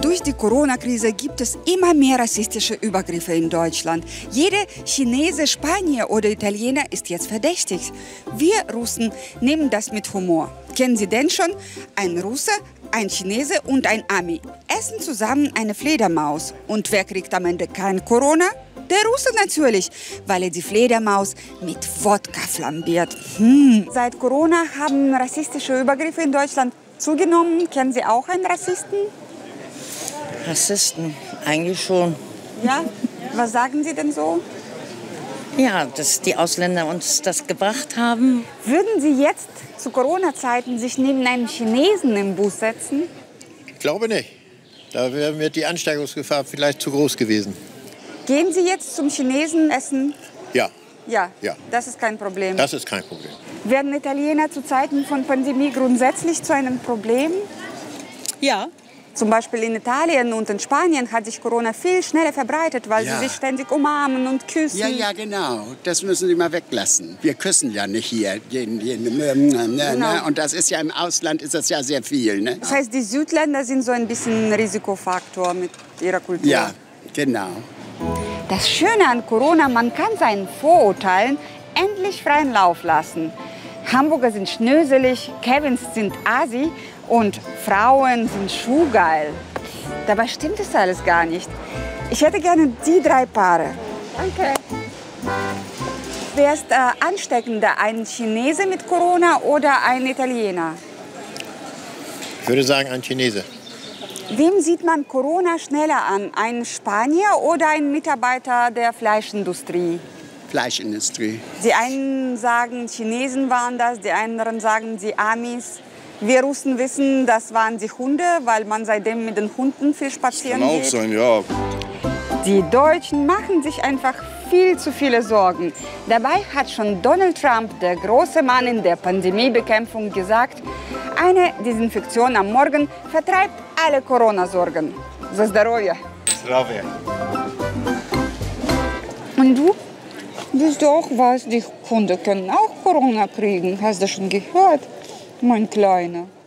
Durch die Corona-Krise gibt es immer mehr rassistische Übergriffe in Deutschland. Jeder Chinese, Spanier oder Italiener ist jetzt verdächtig. Wir Russen nehmen das mit Humor. Kennen Sie denn schon? Ein Russe, ein Chinese und ein Ami essen zusammen eine Fledermaus. Und wer kriegt am Ende kein Corona? Der Russe natürlich, weil er die Fledermaus mit Wodka flambiert. Seit Corona haben rassistische Übergriffe in Deutschland zugenommen. Kennen Sie auch einen Rassisten? Rassisten, eigentlich schon. Ja? Was sagen Sie denn so? Ja, dass die Ausländer uns das gebracht haben. Würden Sie jetzt zu Corona-Zeiten sich neben einem Chinesen im Bus setzen? Ich glaube nicht. Da wäre mir die Ansteckungsgefahr vielleicht zu groß gewesen. Gehen Sie jetzt zum Chinesen essen? Ja. Ja, Ja. Das ist kein Problem. Das ist kein Problem. Werden Italiener zu Zeiten von Pandemie grundsätzlich zu einem Problem? Ja. Zum Beispiel in Italien und in Spanien hat sich Corona viel schneller verbreitet, weil sie sich ständig umarmen und küssen. Ja, ja, genau. Das müssen Sie mal weglassen. Wir küssen ja nicht hier. Genau. Und das ist ja im Ausland ist das ja sehr viel. Ne? Das heißt, die Südländer sind so ein bisschen ein Risikofaktor mit ihrer Kultur. Ja, genau. Das Schöne an Corona, man kann seinen Vorurteilen endlich freien Lauf lassen. Hamburger sind schnöselig, Kevins sind Asi und Frauen sind schuhgeil. Dabei stimmt es alles gar nicht. Ich hätte gerne die 3 Paare. Danke. Wer ist ansteckender, ein Chinese mit Corona oder ein Italiener? Ich würde sagen, ein Chinese. Wem sieht man Corona schneller an? Ein Spanier oder ein Mitarbeiter der Fleischindustrie? Fleischindustrie. Die einen sagen, Chinesen waren das, die anderen sagen, die Amis. Wir Russen wissen, das waren die Hunde, weil man seitdem mit den Hunden viel spazieren Kann auch geht. sein, ja. Die Deutschen machen sich einfach viel zu viele Sorgen. Dabei hat schon Donald Trump, der große Mann in der Pandemiebekämpfung, gesagt, eine Desinfektion am Morgen vertreibt alle Corona-Sorgen. За здоровье. Zdravie. Und du? Bist du auch was? Die Hunde können auch Corona kriegen. Hast du schon gehört, mein Kleiner?